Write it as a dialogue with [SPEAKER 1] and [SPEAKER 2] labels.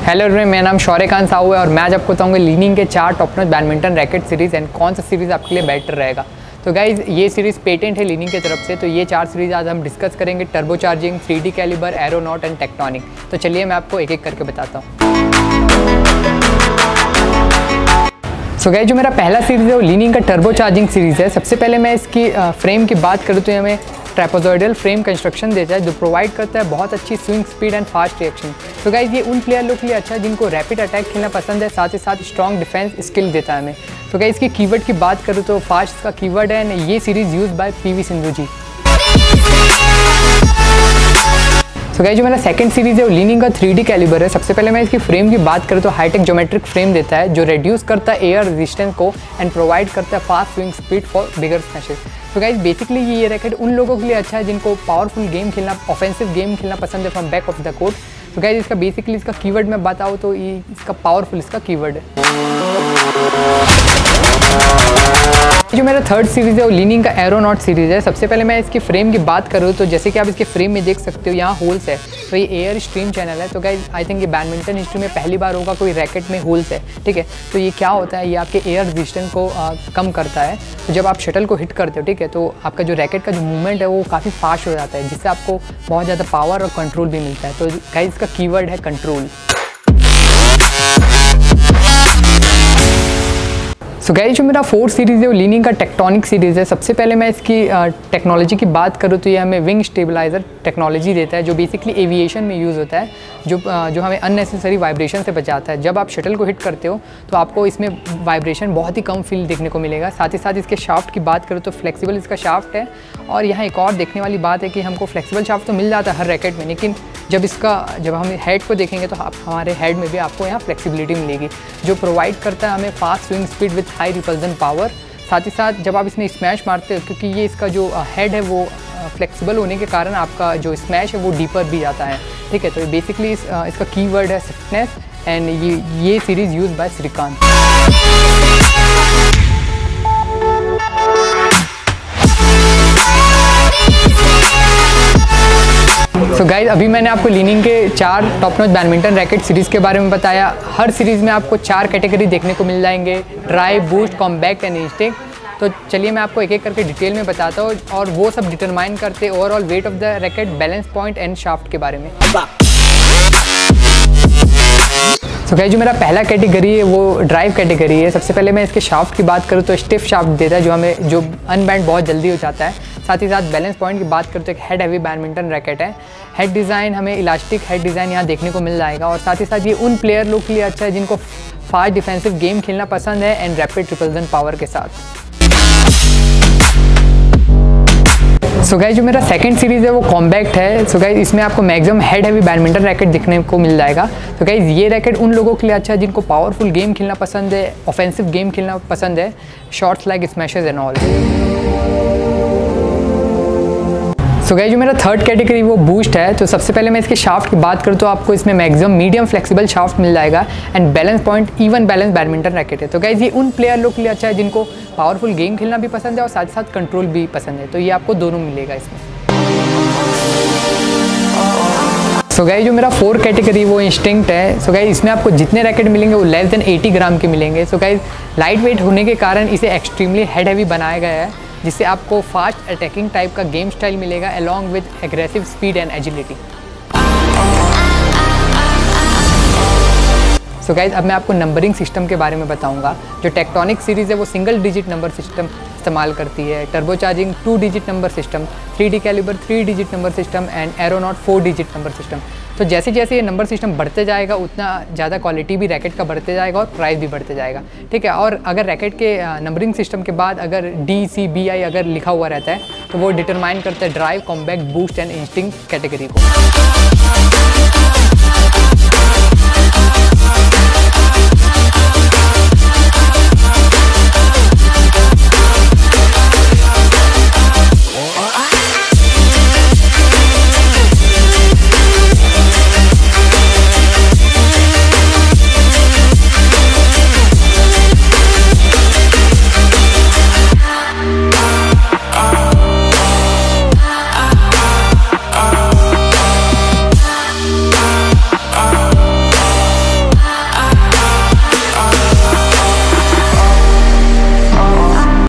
[SPEAKER 1] Hello everyone, मेरा नाम शौर्यकांत साहू है और मैं आज आपको बताऊंगा लीनिंग के 4 top notch badminton racket series and कौन सा सीरीज़ आपके लिए बेटर रहेगा। तो गाइज ये सीरीज़ पेटेंट है लीनिंग की तरफ से। तो ये 4 सीरीज़ आज हम डिस्कस करेंगे, Turbo Charging, 3D Calibar, Aeronaut and Tectonic. तो चलिए मैं आपको एक एक करके बताता हूँ। सो गाइज जो मेरा पहला सीरीज़ है वो लीनिंग का टर्बो चार्जिंग सीरीज़ है। सबसे पहले मैं इसकी फ्रेम की बात करूँ तो हमें ट्रेपेजॉइडल फ्रेम कंस्ट्रक्शन देता है जो प्रोवाइड करता है बहुत अच्छी swing speed and fast reaction. तो गाइज ये उन प्लेयर लोग के लिए अच्छा है जिनको रैपिड अटैक खेलना पसंद है, साथ ही साथ स्ट्रॉन्ग डिफेंस स्किल देता है हमें। तो गाइज इसकी कीवर्ड की बात करूँ तो फास्ट का कीवर्ड है एंड ये series use by PV Sindhu ji. तो गाइस जो मेरा सेकंड सीरीज़ है वो लीनिंग का 3D कैलिबर है। सबसे पहले मैं इसकी फ्रेम की बात करूँ तो हाईटेक ज्योमेट्रिक फ्रेम देता है जो रिड्यूस करता है एयर रेजिस्टेंस को एंड प्रोवाइड करता है fast swing speed for bigger smashes. तो गाइस बेसिकली ये रैकेट उन लोगों के लिए अच्छा है जिनको पावरफुल गेम खेलना, ऑफेंसिव गेम खेलना पसंद है from back of the court. तो गाइस इसका बेसिकली इसका कीवर्ड मैं बताऊँ तो ये इसका पावरफुल इसका कीवर्ड है। जो मेरा थर्ड सीरीज़ है वो लीनिंग का एरोनॉट सीरीज़ है। सबसे पहले मैं इसकी फ्रेम की बात करूँ तो जैसे कि आप इसके फ्रेम में देख सकते हो यहाँ होल्स है, तो ये एयर स्ट्रीम चैनल है। तो गाइस आई थिंक ये बैडमिंटन हिस्ट्री में पहली बार होगा कोई रैकेट में होल्स है, ठीक है। तो ये क्या होता है, ये आपके एयर रेजिस्टेंस को कम करता है। तो जब आप शटल को हिट करते हो, ठीक है, तो आपका जो रैकेट का जो मूवमेंट है वो काफ़ी फास्ट हो जाता है जिससे आपको बहुत ज़्यादा पावर और कंट्रोल भी मिलता है। तो गाइस इसका कीवर्ड है कंट्रोल। सो गाइस जो मेरा फोर्थ सीरीज़ है वो लीनिंग का टेक्टोनिक सीरीज़ है। सबसे पहले मैं इसकी टेक्नोलॉजी की बात करूँ तो ये हमें विंग स्टेबलाइजर टेक्नोलॉजी देता है जो बेसिकली एविएशन में यूज़ होता है, जो हमें अननेसेसरी वाइब्रेशन से बचाता है। जब आप शटल को हिट करते हो तो आपको इसमें वाइब्रेशन बहुत ही कम फील देखने को मिलेगा। साथ ही साथ इसके शाफ्ट की बात करूँ तो फ्लेक्सिबल इसका शाफ्ट है। और यहाँ एक और देखने वाली बात है कि हमको फ्लेक्सिबल शाफ्ट तो मिल जाता है हर रैकेट में, लेकिन जब हम हेड को देखेंगे तो हमारे हेड में भी आपको यहाँ फ्लेक्सिबिलिटी मिलेगी जो प्रोवाइड करता है हमें fast swing speed with high repulsion power. साथ ही साथ जब आप इसमें स्मैश मारते हो, क्योंकि ये इसका जो हेड है वो फ्लेक्सिबल होने के कारण आपका जो स्मैश है वो डीपर भी जाता है, ठीक है। तो बेसिकली इसका कीवर्ड है स्विफ्टनेस एंड ये series use by Srikanth. So guys अभी मैंने आपको लीनिंग के 4 top notch badminton racket series के बारे में बताया। हर सीरीज़ में आपको 4 कैटेगरी देखने को मिल जाएंगे, drive, boost, compact and instinct. तो चलिए मैं आपको एक एक करके डिटेल में बताता हूँ और वो सब डिटरमाइन करते overall weight of the racket, balance point and shaft के बारे में। तो गाइस जो मेरा पहला कैटेगरी है वो ड्राइव कैटेगरी है। सबसे पहले मैं इसके शाफ्ट की बात करूँ तो स्टिफ शाफ्ट देता है जो अनबैंड बहुत जल्दी हो जाता है। साथ ही साथ बैलेंस पॉइंट की बात करूँ तो एक हेड हैवी बैडमिंटन रैकेट है। हेड डिज़ाइन हमें इलास्टिक हेड डिज़ाइन यहाँ देखने को मिल जाएगा। और साथ ही साथ ये उन प्लेयर लोग के लिए अच्छा है जिनको फास्ट डिफेंसिव गेम खेलना पसंद है एंड रैपिड रिपल्सन पावर के साथ। सो गाइस जो मेरा सेकंड सीरीज़ है वो कॉम्पैक्ट है। सो गाइस इसमें आपको maximum head heavy badminton racket दिखने को मिल जाएगा। तो गाइस ये रैकेट उन लोगों के लिए अच्छा है जिनको पावरफुल गेम खेलना पसंद है, ऑफेंसिव गेम खेलना पसंद है, shots like smashes and all. So guys जो मेरा थर्ड कैटेगरी वो बूस्ट है। तो सबसे पहले मैं इसके शाफ्ट की बात करूँ तो आपको इसमें मैक्सिमम मीडियम फ्लेक्सिबल शाफ्ट मिल जाएगा and balance point even balance badminton racket है। तो गाइस ये उन प्लेयर लोग के लिए अच्छा है जिनको पावरफुल गेम खेलना भी पसंद है और साथ साथ कंट्रोल भी पसंद है। तो ये आपको दोनों मिलेगा इसमें। सो गाइस जो मेरा फोर्थ कैटेगरी वो इंस्टिंक्ट है। सो गाइस इसमें आपको जितने रैकेट मिलेंगे वो लेस देन 80 ग्राम के मिलेंगे। सो गाइस लाइट वेट होने के कारण इसे एक्सट्रीमली हेड हैवी बनाया गया है जिससे आपको फास्ट अटैकिंग टाइप का गेम स्टाइल मिलेगा along with aggressive speed and agility. So guys अब मैं आपको नंबरिंग सिस्टम के बारे में बताऊंगा। जो टेक्टोनिक सीरीज़ है वो सिंगल डिजिट नंबर सिस्टम इस्तेमाल करती है, Turbo Charging 2 digit number system, 3D Calibar 3 digit number system and Aeronaut 4 digit number system. तो जैसे जैसे ये नंबर सिस्टम बढ़ते जाएगा उतना ज़्यादा क्वालिटी भी रैकेट का बढ़ते जाएगा और प्राइस भी बढ़ते जाएगा, ठीक है। और अगर रैकेट के नंबरिंग सिस्टम के बाद अगर DCBI अगर लिखा हुआ रहता है तो वो डिटरमाइन करता है drive, compact, boost and instinct category को।